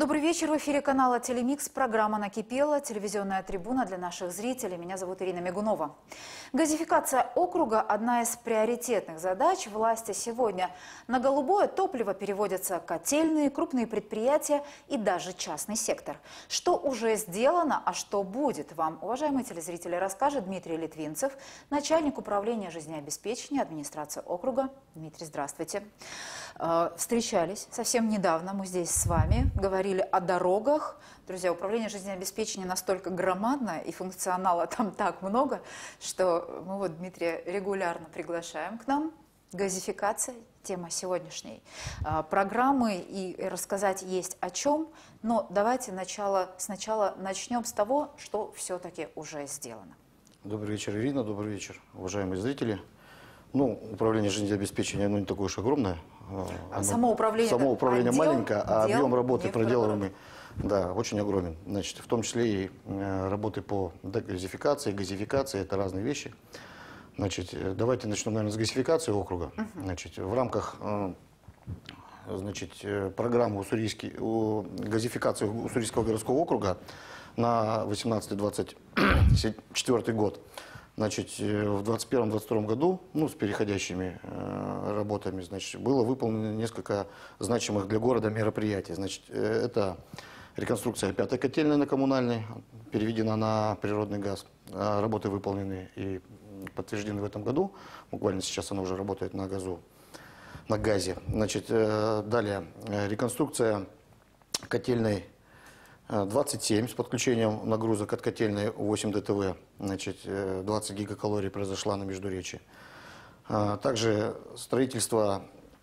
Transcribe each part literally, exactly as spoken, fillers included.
Добрый вечер. В эфире канала «Телемикс». Программа «Накипела». Телевизионная трибуна для наших зрителей. Меня зовут Ирина Мигунова. Газификация округа – одна из приоритетных задач власти сегодня. На голубое топливо переводятся котельные, крупные предприятия и даже частный сектор. Что уже сделано, а что будет, вам, уважаемые телезрители, расскажет Дмитрий Литвинцев, начальник управления жизнеобеспечения администрации округа. Дмитрий, здравствуйте. Встречались совсем недавно мы здесь с вами, говорили о дорогах. Друзья, управление жизнеобеспечения настолько громадное и функционала там так много, что мы вот Дмитрия регулярно приглашаем к нам. Газификация – тема сегодняшней программы, и рассказать есть о чем. Но давайте начало, сначала начнем с того, что все-таки уже сделано. Добрый вечер, Ирина, добрый вечер, уважаемые зрители. Ну, управление жизнеобеспечения, оно не такое уж огромное. А само управление, само управление отдел, маленькое, а отдел, объем работы проделываемый, да, очень огромен. Значит, в том числе и э, работы по дегазификации, газификации, это разные вещи. Значит, давайте начнем, наверное, с газификации округа. Uh-huh. Значит, в рамках э, значит, программы уссурийский, у, газификации Уссурийского городского округа на восемнадцатый-двадцать четвёртый год. Значит, в двадцать первом — двадцать втором году, ну, с переходящими э, работами, значит, было выполнено несколько значимых для города мероприятий. Значит, э, это реконструкция пятой котельной на коммунальной, переведена на природный газ. Э, работы выполнены и подтверждены в этом году. Буквально сейчас она уже работает на газу, на газе. Значит, э, далее, э, реконструкция котельной двадцать семь с подключением нагрузок от котельной восемь дэ тэ вэ, значит, двадцать гигакалорий произошла на Междуречии. Также строительство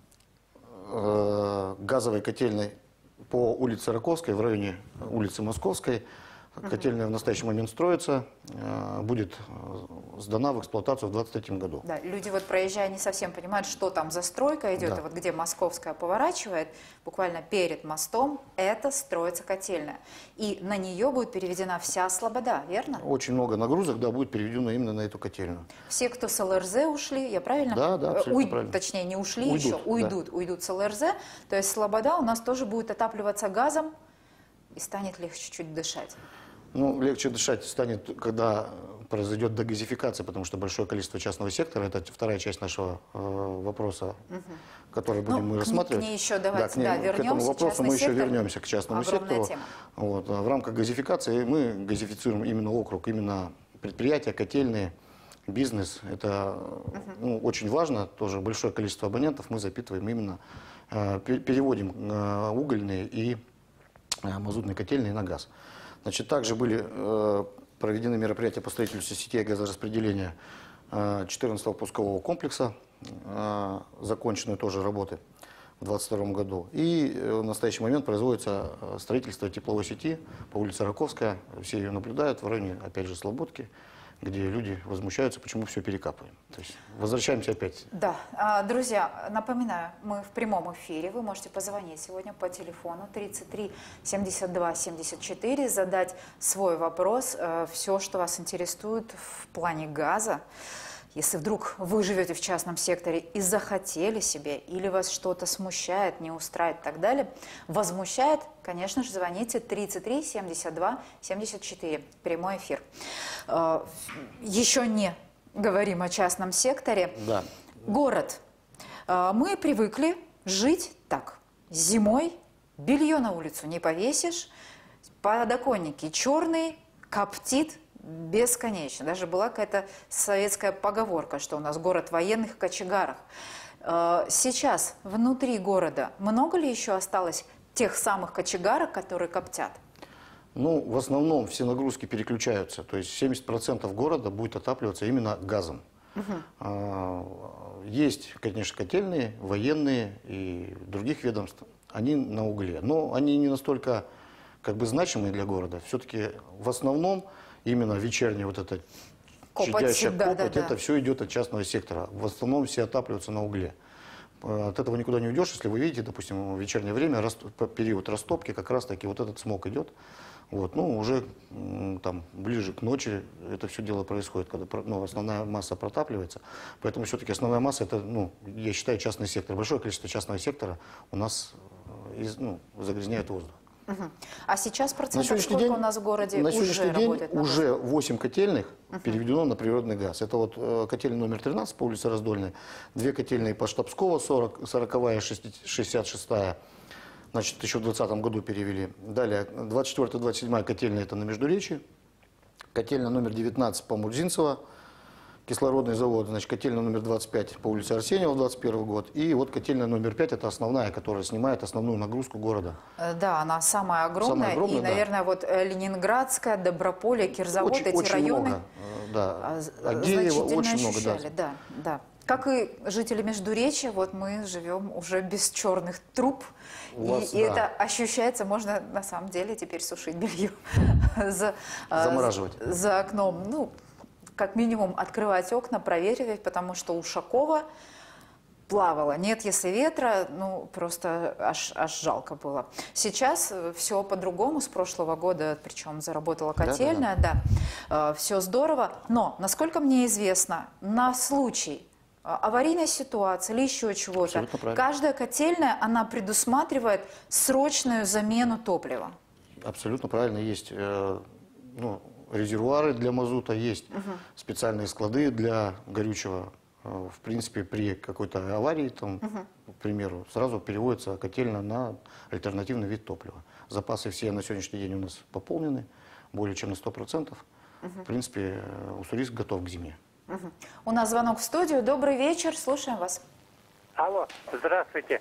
газовой котельной по улице Раковской, в районе улицы Московской. Котельная в настоящий момент строится, будет сдана в эксплуатацию в двадцать третьем году. Да, люди вот проезжая не совсем понимают, что там за стройка идет, да. И вот где Московская поворачивает, буквально перед мостом, это строится котельная. И на нее будет переведена вся Слобода, верно? Очень много нагрузок, да, будет переведено именно на эту котельную. Все, кто с эл эр зэ ушли, я правильно? Да, да, абсолютно Уй... правильно. Точнее, не ушли уйдут, еще, уйдут, да. уйдут с эл эр зэ. То есть Слобода у нас тоже будет отапливаться газом и станет легче чуть дышать. Ну, легче дышать станет, когда произойдет дегазификация, потому что большое количество частного сектора, это вторая часть нашего э, вопроса, угу. который будем ну, мы рассматривать. К ней еще давайте, да, к, ней, да, вернемся. К этому вопросу мы еще сектор, вернемся, к частному огромная сектору. Тема. Вот, в рамках газификации мы газифицируем именно округ, именно предприятия, котельные, бизнес. Это угу. ну, очень важно, тоже большое количество абонентов мы запитываем именно, э, переводим э, угольные и э, мазутные котельные на газ. Значит, также были э, проведены мероприятия по строительству сетей газораспределения э, четырнадцатого пускового комплекса, э, закончены тоже работы в двадцать втором году. И э, в настоящий момент производится строительство тепловой сети по улице Раковская. Все ее наблюдают в районе, опять же, Слободки, где люди возмущаются, почему все перекапываем. То есть возвращаемся опять. Да. Друзья, напоминаю, мы в прямом эфире. Вы можете позвонить сегодня по телефону тридцать три семьдесят два семьдесят четыре, задать свой вопрос, все, что вас интересует в плане газа. Если вдруг вы живете в частном секторе и захотели себе, или вас что-то смущает, не устраивает и так далее, возмущает, конечно же, звоните тридцать три семьдесят два семьдесят четыре. Прямой эфир. Еще не говорим о частном секторе. Да. Город. Мы привыкли жить так. Зимой белье на улицу не повесишь, подоконники черные, коптит бесконечно. Даже была какая-то советская поговорка, что у нас город военных кочегаров. Сейчас внутри города много ли еще осталось тех самых кочегарок, которые коптят? Ну, в основном все нагрузки переключаются. То есть семьдесят процентов города будет отапливаться именно газом. Угу. Есть, конечно, котельные, военные и других ведомств. Они на угле. Но они не настолько как бы значимые для города. Все-таки в основном именно вечерняя вот эта чадящая копоть, да, да, это да. все идет от частного сектора. В основном все отапливаются на угле. От этого никуда не уйдешь, если вы видите, допустим, в вечернее время, период растопки, как раз таки вот этот смог идет. Вот, ну, уже там, ближе к ночи это все дело происходит, когда ну, основная масса протапливается. Поэтому все-таки основная масса, это, ну, я считаю, частный сектор. Большое количество частного сектора у нас из, ну, загрязняет воздух. Угу. А сейчас На процентов сегодняшний сколько день, у нас в городе на уже сегодняшний день работает? на уже восемь котельных переведено на природный газ. Это вот э, котельная номер тринадцать по улице Раздольной, две котельные по Штабского, сорок, сороковая, шестьдесят шестая, значит, еще в двадцатом году перевели. Далее, двадцать четвёртая, двадцать седьмая котельная, это на Междуречии. Котельная номер девятнадцать по Мурзинцево, кислородный завод, значит, котельная номер двадцать пять по улице Арсеньева, двадцать первый год. И вот котельная номер пять, это основная, которая снимает основную нагрузку города. Э, Да, она самая огромная. Самая огромная, и, да. наверное, вот э, Ленинградская, Доброполье, Кирзавод, Очень, эти очень районы много, э, да. а, з- Агеево значительно очень много, да. ощущали. Да, да. Как и жители Междуречья, вот мы живем уже без черных труб. У И, вас, и да. это ощущается, можно на самом деле теперь сушить белье. за, а, Замораживать. За, за окном. Ну, как минимум открывать окна, проветривать, потому что Ушакова плавала. Нет, если ветра, ну, просто аж, аж жалко было. Сейчас все по-другому, с прошлого года, причем заработала котельная, да, все здорово. Но, насколько мне известно, на случай а, аварийной ситуации или еще чего-то, Абсолютно правильно. каждая котельная, она предусматривает срочную замену топлива. Абсолютно правильно, есть э, ну, резервуары для мазута, есть Угу. специальные склады для горючего. Э, В принципе, при какой-то аварии, там, к примеру, сразу переводится котельная на альтернативный вид топлива. Запасы все на сегодняшний день у нас пополнены, более чем на сто процентов. В принципе, э, Уссурийск готов к зиме. Угу. У нас звонок в студию. Добрый вечер, слушаем вас. Алло, здравствуйте.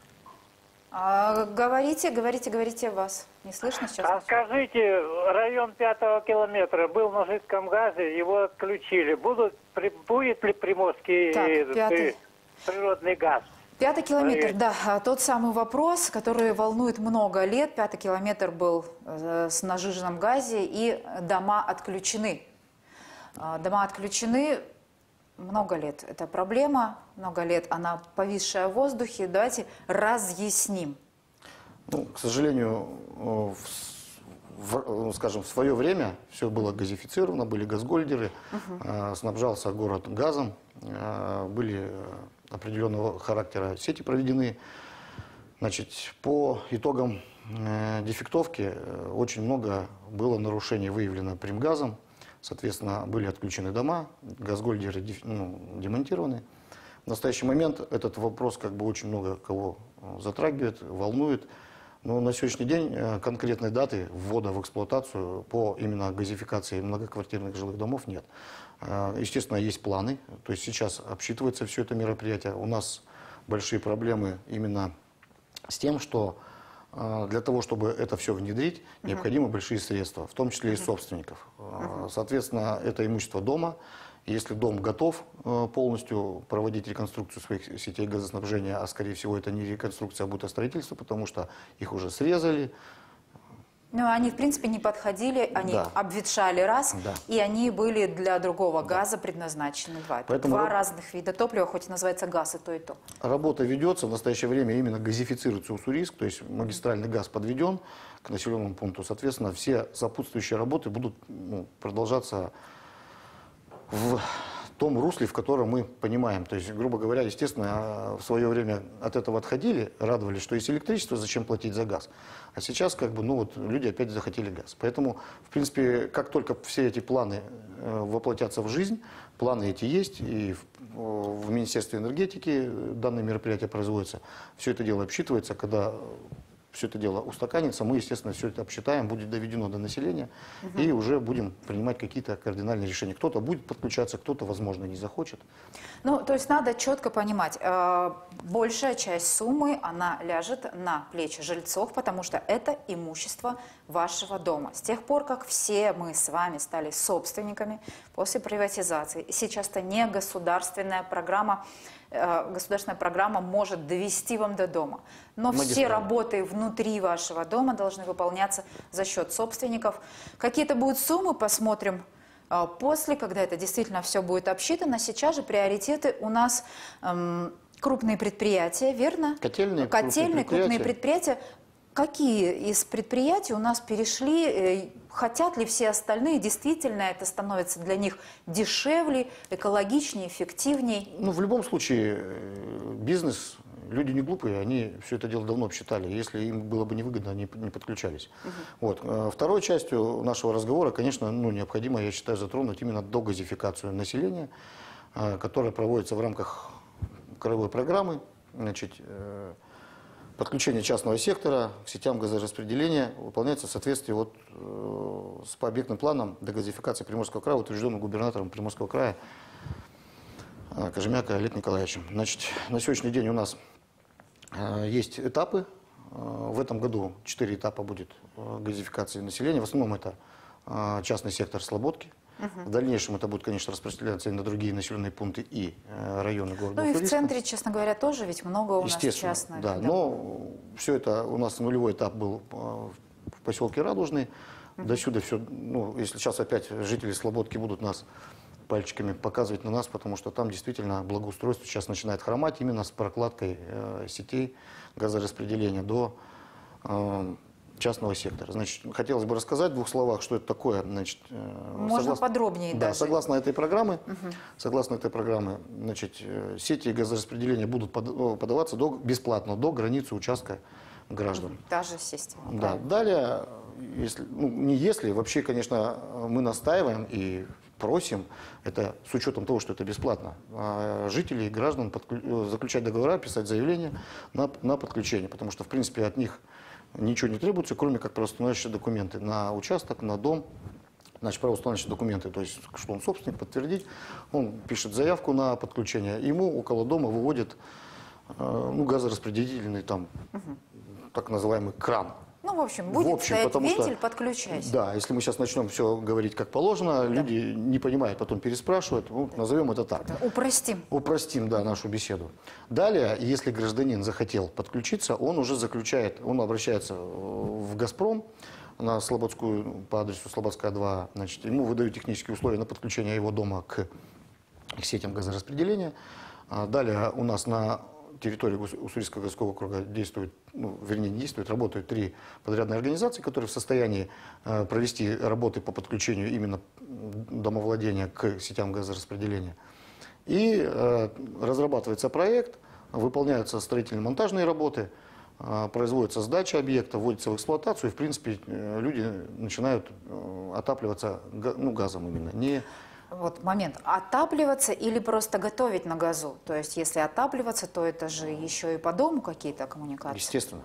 А, говорите, говорите, говорите вас. Не слышно сейчас? А скажите, район пятого километра был на жидком газе, его отключили. Будут, при- будет ли приморский Так, э, пятый. при- природный газ? Пятый километр, Привет. да, а, тот самый вопрос, который волнует много лет. Пятый километр был э, с на жиженном газе, и дома отключены. А, Дома отключены много лет. Это проблема, много лет она повисшая в воздухе. Давайте разъясним. Ну, к сожалению, э, в, с- в, э, скажем, в свое время все было газифицировано, были газгольдеры, э, снабжался город газом, э, были э, определенного характера сети проведены. Значит, по итогам э, дефектовки э, очень много было нарушений выявлено Примгазом. Соответственно, были отключены дома, газгольдеры деф- ну, демонтированы. В настоящий момент этот вопрос как бы очень много кого э, затрагивает, волнует. Но на сегодняшний день э, конкретной даты ввода в эксплуатацию по именно газификации многоквартирных жилых домов нет. Э, Естественно, есть планы. То есть сейчас обсчитывается все это мероприятие. У нас большие проблемы именно с тем, что э, для того, чтобы это все внедрить, необходимы большие средства, в том числе и собственников. Э, Соответственно, это имущество дома. Если дом готов э, полностью проводить реконструкцию своих сетей газоснабжения, а скорее всего это не реконструкция, а будет а строительство, потому что их уже срезали. Ну, они, в принципе, не подходили, они Да. обветшали раз, Да. и они были для другого газа предназначены. Два, Это Поэтому два раб- разных вида топлива, хоть и называется газ, и то, и то. Работа ведется, в настоящее время именно газифицируется Уссурийск, то есть магистральный газ подведен к населенному пункту. Соответственно, все сопутствующие работы будут ну, продолжаться в том русле, в котором мы понимаем. То есть, грубо говоря, естественно, в свое время от этого отходили, радовались, что есть электричество, зачем платить за газ. А сейчас, как бы, ну вот, люди опять захотели газ. Поэтому, в принципе, как только все эти планы э, воплотятся в жизнь, планы эти есть, и в, в Министерстве энергетики данное мероприятие производится, все это дело обсчитывается, когда все это дело устаканится, мы, естественно, все это обсчитаем, будет доведено до населения, угу. и уже будем принимать какие-то кардинальные решения. Кто-то будет подключаться, кто-то, возможно, не захочет. Ну, то есть надо четко понимать, э, большая часть суммы, она ляжет на плечи жильцов, потому что это имущество вашего дома. С тех пор, как все мы с вами стали собственниками после приватизации, сейчас это не государственная программа, э, государственная программа может довести вам до дома. Но Магистрально. все работы внутри вашего дома должны выполняться за счет собственников. Какие-то будут суммы, посмотрим э, после, когда это действительно все будет обсчитано. Сейчас же приоритеты у нас эм, крупные предприятия, верно? Котельные, Котельные, крупные крупные предприятия. Какие из предприятий у нас перешли, э, хотят ли все остальные, действительно это становится для них дешевле, экологичнее, эффективнее? Ну, в любом случае, э, бизнес люди не глупые, они все это дело давно обсчитали. Если им было бы невыгодно, они не подключались. Uh-huh. Вот. Э, второй частью нашего разговора, конечно, ну, необходимо, я считаю, затронуть именно догазификацию населения, э, которая проводится в рамках краевой программы. Значит, э, подключение частного сектора к сетям газораспределения выполняется в соответствии вот, э, с по объектным планом дегазификации Приморского края, утвержденным губернатором Приморского края э, Кожемяка Олегом Николаевичем. Значит, на сегодняшний день у нас э, есть этапы. Э, в этом году четыре этапа будет э, газификации населения. В основном это э, частный сектор Слободки. Угу. В дальнейшем это будет, конечно, распространяться и на другие населенные пункты и э, районы города. Ну и Уссурийска. в центре, честно говоря, тоже ведь много у нас Естественно, частных. да, но все это у нас нулевой этап был э, в поселке Радужный. Угу. До сюда все, ну, если сейчас опять жители Слободки будут нас пальчиками показывать на нас, потому что там действительно благоустройство сейчас начинает хромать именно с прокладкой э, сетей газораспределения до э, частного сектора. Значит, хотелось бы рассказать в двух словах, что это такое. Значит, Можно согласно, подробнее да, даже. Согласно этой программы, угу. согласно этой программы, значит, сети газораспределения будут подаваться до, бесплатно до границы участка граждан. Та же система. Да. Правильно. Далее, если, ну, не если, вообще, конечно, мы настаиваем и просим, это с учетом того, что это бесплатно, жителей, граждан подклю... заключать договора, писать заявления на, на подключение, потому что, в принципе, от них ничего не требуется, кроме как правоустанавливающие документы на участок, на дом. Значит, правоустанавливающие документы, то есть, что он собственник, подтвердить. Он пишет заявку на подключение. Ему около дома выводит э, ну, газораспределительный, там, угу. так называемый кран. Ну, в общем, будет в общем, стоять вентиль, что, подключайся. Да, если мы сейчас начнем все говорить как положено, да. люди не понимают, потом переспрашивают. Ну, назовем это так. Упростим. Упростим, да, нашу беседу. Далее, если гражданин захотел подключиться, он уже заключает, он обращается в «Газпром», на Слободскую, по адресу Слободская два, значит, ему выдают технические условия на подключение его дома к, к сетям газораспределения. Далее у нас на территории Уссурийского городского округа действуют, ну, вернее, не действуют, работают три подрядные организации, которые в состоянии э, провести работы по подключению именно домовладения к сетям газораспределения. И э, разрабатывается проект, выполняются строительно-монтажные работы, э, производится сдача объекта, вводится в эксплуатацию, и, в принципе, э, люди начинают э, отапливаться га, ну, газом именно, не... Вот момент. Отапливаться или просто готовить на газу? То есть, если отапливаться, то это же еще и по дому какие-то коммуникации? Естественно.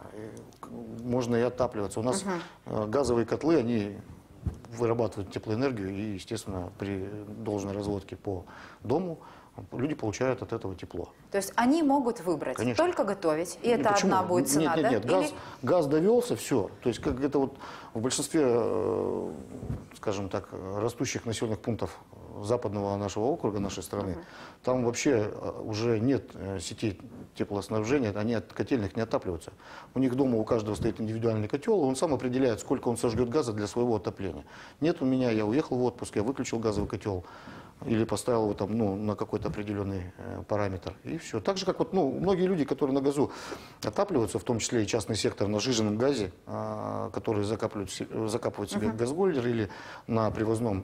Можно и отапливаться. У нас угу. газовые котлы, они вырабатывают теплоэнергию, и, естественно, при должной разводке по дому люди получают от этого тепло. То есть они могут выбрать Конечно. Только готовить, и нет, это почему? одна будет цена, нет, нет, да? Нет, газ, Или... газ довелся, все. То есть как это вот в большинстве, э, скажем так, растущих населенных пунктов западного нашего округа, нашей страны, uh-huh. там вообще уже нет сетей теплоснабжения, они от котельных не отапливаются. У них дома у каждого стоит индивидуальный котел, и он сам определяет, сколько он сожгет газа для своего отопления. Нет у меня, я уехал в отпуск, я выключил газовый котел, или поставил его там, ну, на какой-то определенный э, параметр, и все. Так же, как вот, ну, многие люди, которые на газу отапливаются, в том числе и частный сектор на сжиженном газе, э, которые закапывают, закапывают себе uh-huh. газгольдер или на привозном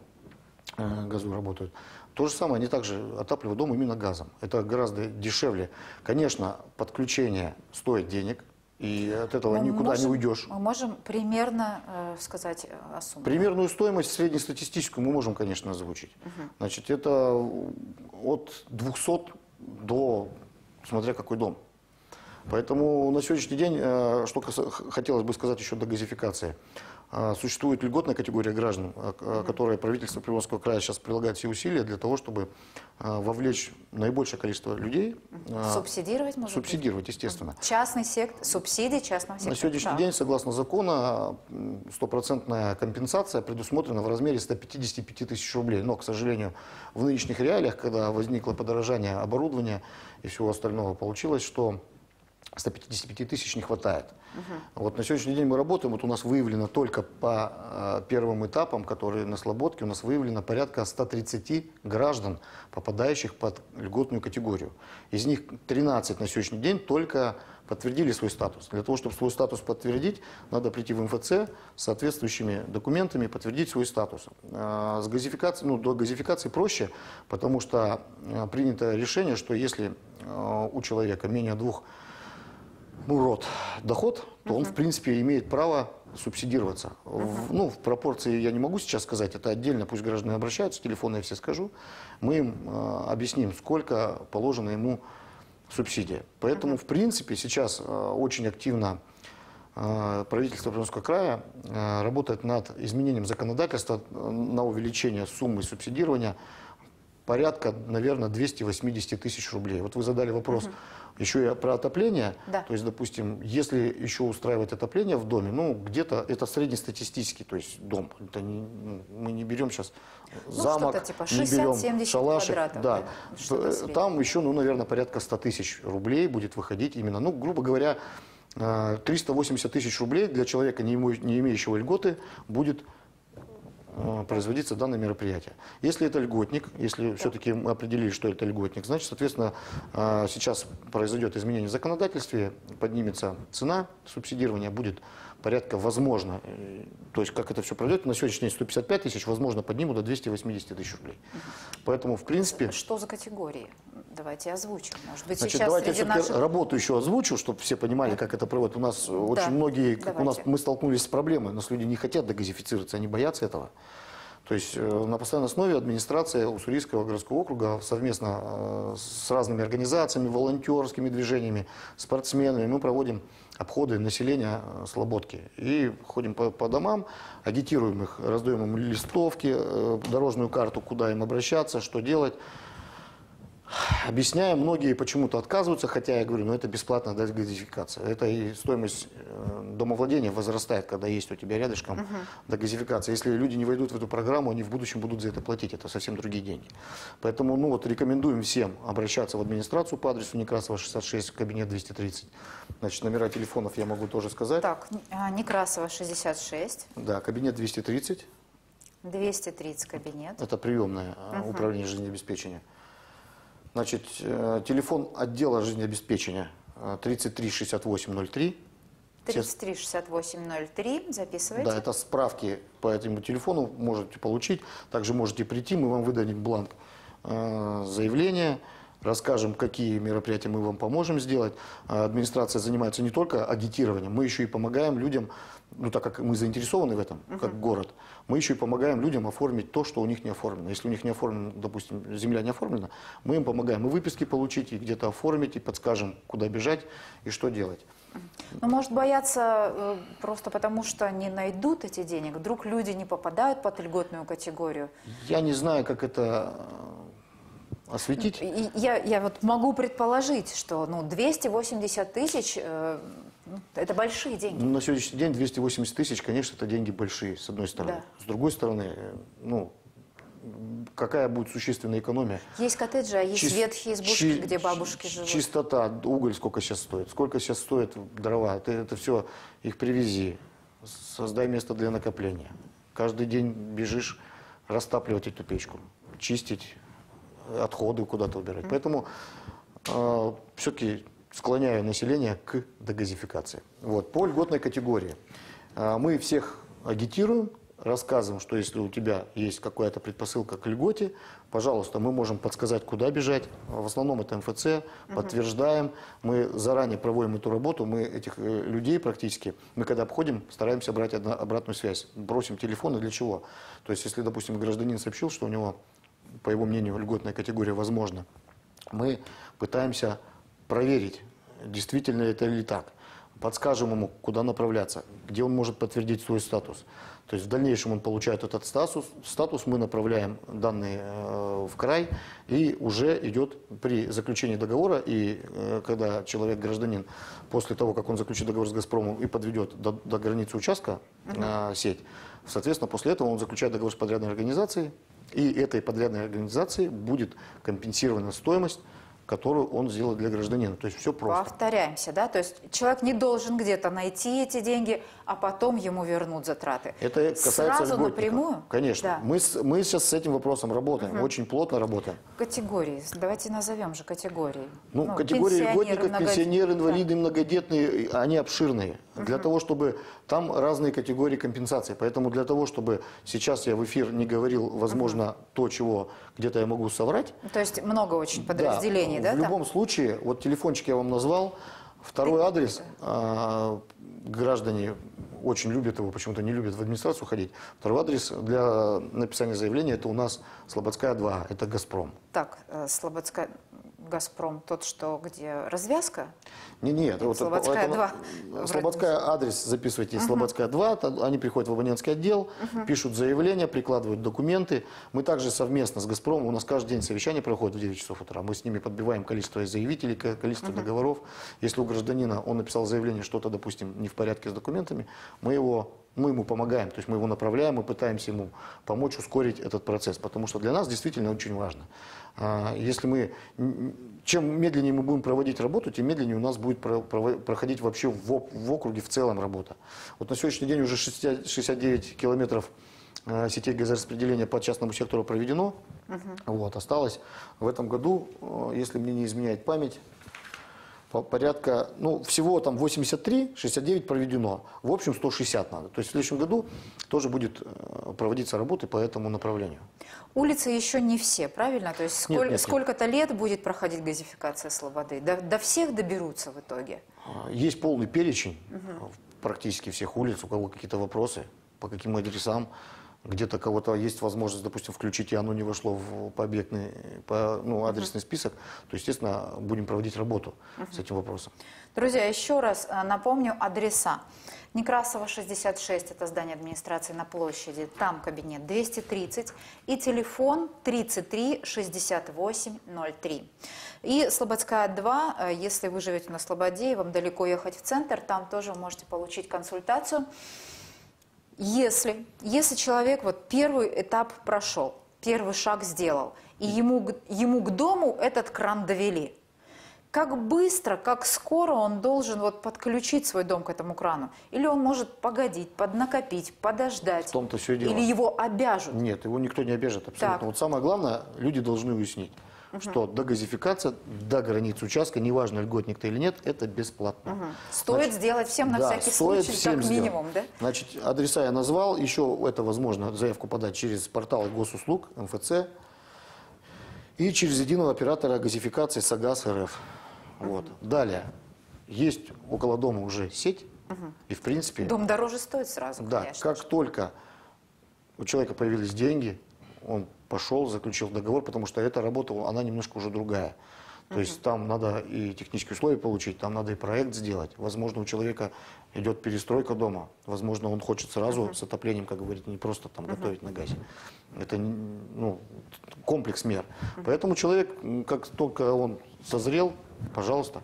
э, газу работают. То же самое, они также отапливают дом именно газом. Это гораздо дешевле. Конечно, подключение стоит денег. И от этого мы никуда можем, не уйдешь. Мы можем примерно э, сказать о сумме. Примерную стоимость среднестатистическую мы можем, конечно, озвучить. Угу. Значит, это от двухсот до, смотря какой дом. Поэтому на сегодняшний день, что хотелось бы сказать еще до газификации. Существует льготная категория граждан, которой правительство Приморского края сейчас прилагает все усилия для того, чтобы вовлечь наибольшее количество людей. Субсидировать, может Субсидировать, быть? естественно. Частный сектор, субсидии частного сектора. На сегодняшний да. день, согласно закону, стопроцентная компенсация предусмотрена в размере ста пятидесяти пяти тысяч рублей. Но, к сожалению, в нынешних реалиях, когда возникло подорожание оборудования и всего остального, получилось, что ста пятидесяти пяти тысяч не хватает. Угу. Вот на сегодняшний день мы работаем, вот у нас выявлено только по э, первым этапам, которые на Слободке, у нас выявлено порядка ста тридцати граждан, попадающих под льготную категорию. Из них тринадцать на сегодняшний день только подтвердили свой статус. Для того, чтобы свой статус подтвердить, надо прийти в эм эф цэ с соответствующими документами, подтвердить свой статус. Э, с газификацией, ну, до газификации проще, потому что э, принято решение, что если э, у человека менее двух ну, род доход, то он, в принципе, имеет право субсидироваться. В, ну, в пропорции я не могу сейчас сказать, это отдельно, пусть граждане обращаются, телефонно я все скажу. Мы им э, объясним, сколько положено ему субсидия. Поэтому, в принципе, сейчас э, очень активно э, правительство Приморского края э, работает над изменением законодательства на увеличение суммы субсидирования порядка, наверное, двести восемьдесят тысяч рублей. Вот вы задали вопрос угу. еще и про отопление. Да. То есть, допустим, если еще устраивать отопление в доме, ну, где-то это среднестатистический, то есть дом. Это не, мы не берем сейчас ну, замок, типа не берем шалашик. Квадратов, да. Да. Там еще, ну, наверное, порядка ста тысяч рублей будет выходить именно, ну, грубо говоря, триста восемьдесят тысяч рублей для человека, не имеющего льготы, будет производиться данное мероприятие. Если это льготник, если да. все-таки мы определили, что это льготник, значит, соответственно, сейчас произойдет изменение в законодательстве, поднимется цена субсидирования, будет порядка, возможно, то есть как это все пройдет, на сегодняшний день сто пятьдесят пять тысяч, возможно, поднимут до двухсот восьмидесяти тысяч рублей. Угу. Поэтому, в принципе... Что за категории? Давайте озвучим. Может быть, Значит, сейчас давайте я наших... работу еще озвучу, чтобы все понимали, как это проводит. У нас да. очень многие, как у нас мы столкнулись с проблемой, у нас люди не хотят дегазифицироваться, они боятся этого. То есть на постоянной основе администрация Уссурийского городского округа совместно с разными организациями, волонтерскими движениями, спортсменами мы проводим обходы населения Слободки. И ходим по, по домам, агитируем их, раздаем им листовки, дорожную карту, куда им обращаться, что делать. Объясняем, многие почему-то отказываются, хотя я говорю, ну это бесплатная дегазификация. Это и стоимость домовладения возрастает, когда есть у тебя рядышком uh-huh. дегазификация. Если люди не войдут в эту программу, они в будущем будут за это платить. Это совсем другие деньги. Поэтому ну, вот, рекомендуем всем обращаться в администрацию по адресу Некрасова, шестьдесят шесть, кабинет двести тридцать. Значит, номера телефонов я могу тоже сказать. Так, Некрасова, шестьдесят шесть. Да, кабинет двести тридцать. двести тридцать кабинет. Это приемное uh-huh. управление жизнеобеспечения. Значит, телефон отдела жизнеобеспечения тридцать три шестьдесят восемь ноль три. тридцать три шестьдесят восемь ноль три, записывайте. Да, это справки по этому телефону можете получить. Также можете прийти, мы вам выдадим бланк э, заявления, расскажем, какие мероприятия мы вам поможем сделать. Администрация занимается не только агитированием, мы еще и помогаем людям, ну так как мы заинтересованы в этом, uh-huh. как город, мы еще и помогаем людям оформить то, что у них не оформлено. Если у них не оформлено, допустим, земля не оформлена, мы им помогаем и выписки получить, и где-то оформить, и подскажем, куда бежать и что делать. Ну, может, бояться э, просто потому, что не найдут эти денег? Вдруг люди не попадают под льготную категорию? Я не знаю, как это осветить. И, я, я вот могу предположить, что ну, двести восемьдесят тысяч э, это большие деньги. Ну, на сегодняшний день двести восемьдесят тысяч, конечно, это деньги большие, с одной стороны. Да. С другой стороны, ну, какая будет существенная экономия? Есть коттеджи, а есть Чис... ветхие избушки, Чи... где бабушки живут. Чистота, уголь сколько сейчас стоит? Сколько сейчас стоит дрова? Ты это все, их привези, создай место для накопления. Каждый день бежишь растапливать эту печку, чистить, отходы куда-то убирать. Mm. Поэтому э, все-таки склоняю население к дегазификации. Вот. По льготной категории. Э, мы всех агитируем, рассказываем, что если у тебя есть какая-то предпосылка к льготе, пожалуйста, мы можем подсказать, куда бежать. В основном это эм эф цэ, подтверждаем. Мы заранее проводим эту работу, мы этих людей практически, мы когда обходим, стараемся брать одна, обратную связь. Бросим телефоны для чего? То есть, если, допустим, гражданин сообщил, что у него, по его мнению, льготная категория возможна, мы пытаемся проверить, действительно это или так. Подскажем ему, куда направляться, где он может подтвердить свой статус. То есть в дальнейшем он получает этот статус, статус мы направляем данные э, в край, и уже идет при заключении договора, и э, когда человек, гражданин, после того, как он заключит договор с «Газпромом» и подведет до, до границы участка э, сеть, соответственно, после этого он заключает договор с подрядной организацией, и этой подрядной организации будет компенсирована стоимость, которую он сделал для гражданина. То есть все просто. Повторяемся, да? То есть человек не должен где-то найти эти деньги, а потом ему вернут затраты. Это касается Сразу льготников. Напрямую? Конечно. Да. Мы, мы сейчас с этим вопросом работаем, угу. очень плотно работаем. Категории. Давайте назовем же категории. Ну, ну категории льготников, многодет... пенсионеры, инвалиды, да. многодетные, они обширные. Угу. Для того, чтобы... Там разные категории компенсации. Поэтому для того, чтобы сейчас я в эфир не говорил, возможно, угу. то, чего где-то я могу соврать. То есть много очень подразделений, да? Да, в там? любом случае, вот телефончик я вам назвал, Второй адрес, а, граждане очень любят его, почему-то не любят в администрацию ходить. Второй адрес для написания заявления, это у нас Слободская два, это «Газпром». Так, э, Слободская, «Газпром», тот, что где развязка? Не, нет, вот, Слободская это, два. Слободская адрес, записывайте, uh-huh. Слободская два, они приходят в абонентский отдел, uh-huh. пишут заявление, прикладывают документы. Мы также совместно с «Газпромом», у нас каждый день совещание проходит в девять часов утра, мы с ними подбиваем количество заявителей, количество uh-huh. договоров. Если у гражданина, он написал заявление, что-то, допустим, не в порядке с документами, мы его... Мы ему помогаем, то есть мы его направляем, мы пытаемся ему помочь ускорить этот процесс, потому что для нас действительно очень важно. Если мы, чем медленнее мы будем проводить работу, тем медленнее у нас будет проходить вообще в округе в целом работа. Вот на сегодняшний день уже шестьдесят девять километров сетей газораспределения по частному сектору проведено. Угу. Вот, осталось в этом году, если мне не изменяет память, порядка, ну, всего там восемьдесят три, шестьдесят девять проведено. В общем, сто шестьдесят надо. То есть в следующем году тоже будет проводиться работы по этому направлению. Улицы еще не все, правильно? То есть сколь, нет, нет, сколько-то лет будет проходить газификация Слободы? До, до всех доберутся в итоге? Есть полный перечень угу. практически всех улиц, у кого какие-то вопросы, по каким адресам. Где-то кого-то есть возможность, допустим, включить, и оно не вошло в по объектный, по, ну, адресный uh-huh. список, то, естественно, будем проводить работу uh-huh. с этим вопросом. Друзья, еще раз напомню адреса. Некрасова, шестьдесят шесть, это здание администрации на площади, там кабинет двести тридцать, и телефон тридцать три шестьдесят восемь ноль три. И Слободская два, если вы живете на Слободе, и вам далеко ехать в центр, там тоже вы можете получить консультацию. Если, если человек вот первый этап прошел, первый шаг сделал, и ему, ему к дому этот кран довели, как быстро, как скоро он должен вот подключить свой дом к этому крану? Или он может погодить, поднакопить, подождать? В том-то все и дело. Или его обяжут? Нет, его никто не обяжет абсолютно. Так. Вот самое главное, люди должны уяснить, угу. что догазификация до границы участка, неважно, льготник ты или нет, это бесплатно. Угу. Стоит Значит, сделать всем на да, всякий случай, как минимум, да? Значит, адреса я назвал, еще это возможно заявку подать через портал госуслуг, эм эф це, и через единого оператора газификации САГАС эр эф. Угу. Вот. Далее, есть около дома уже сеть, угу. и в принципе... Дом дороже стоит сразу, Да, конечно. как только у человека появились деньги, он пошел, заключил договор, потому что эта работа, она немножко уже другая. То uh-huh. есть там надо и технические условия получить, там надо и проект сделать. Возможно, у человека идет перестройка дома. Возможно, он хочет сразу uh-huh. с отоплением, как говорится, не просто там uh-huh. готовить на газе. Это ну, комплекс мер. Uh-huh. Поэтому человек, как только он созрел, пожалуйста.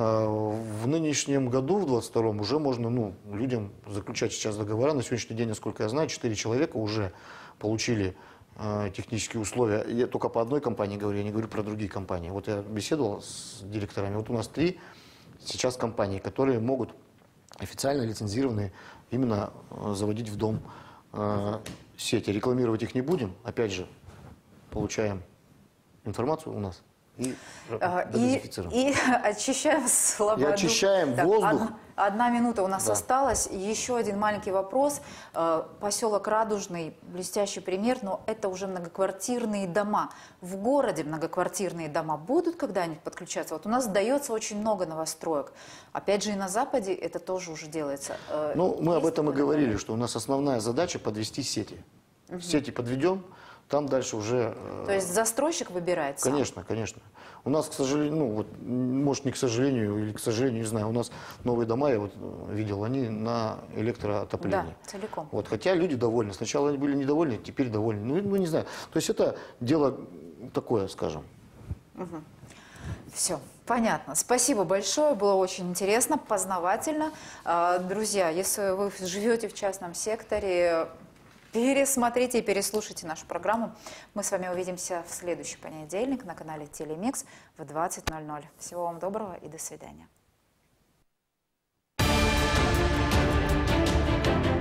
В нынешнем году, в двадцать втором, уже можно ну, людям заключать сейчас договора. На сегодняшний день, насколько я знаю, четыре человека уже получили технические условия. Я только по одной компании говорю, я не говорю про другие компании. Вот я беседовал с директорами. Вот у нас три сейчас компании, которые могут официально лицензированные именно заводить в дом сети. Рекламировать их не будем. Опять же, получаем информацию у нас. И, и, и очищаем Слободу. И очищаем так, воздух. Одна, одна минута у нас да. осталась. Еще один маленький вопрос. Поселок Радужный, блестящий пример, но это уже многоквартирные дома. В городе многоквартирные дома будут когда-нибудь подключаться? Вот у нас дается очень много новостроек. Опять же и на Западе это тоже уже делается. Ну, мы об этом и говорили, что у нас основная задача подвести сети. Угу. Сети подведем. Там дальше уже... То есть застройщик выбирает сам? Конечно, конечно. У нас, к сожалению, ну вот, может не к сожалению, или к сожалению, не знаю, у нас новые дома, я вот видел, они на электроотоплении. Да, целиком. Вот, хотя люди довольны. Сначала они были недовольны, теперь довольны. Ну, ну не знаю. То есть это дело такое, скажем. Угу. Все, понятно. Спасибо большое, было очень интересно, познавательно. Друзья, если вы живете в частном секторе, пересмотрите и переслушайте нашу программу. Мы с вами увидимся в следующий понедельник на канале Телемикс в двадцать ноль ноль. Всего вам доброго и до свидания.